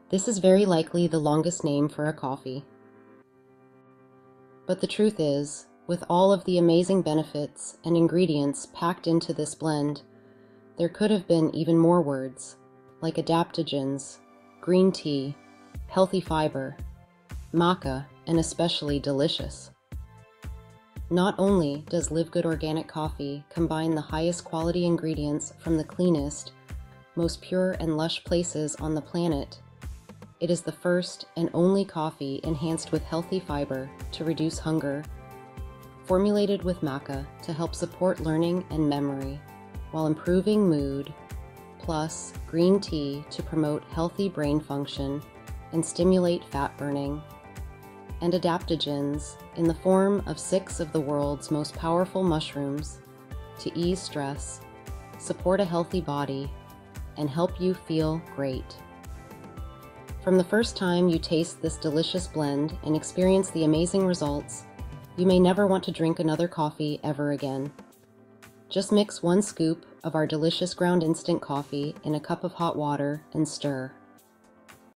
This is very likely the longest name for a coffee. But the truth is, with all of the amazing benefits and ingredients packed into this blend, there could have been even more words, like adaptogens, green tea, healthy fiber, maca, and especially delicious. Not only does Live Good Organic Coffee combine the highest quality ingredients from the cleanest, most pure and lush places on the planet, it is the first and only coffee enhanced with healthy fiber to reduce hunger, formulated with maca to help support learning and memory while improving mood, plus green tea to promote healthy brain function and stimulate fat burning, and adaptogens in the form of 6 of the world's most powerful mushrooms to ease stress, support a healthy body, and help you feel great. From the first time you taste this delicious blend and experience the amazing results, you may never want to drink another coffee ever again. Just mix 1 scoop of our delicious ground instant coffee in a cup of hot water and stir.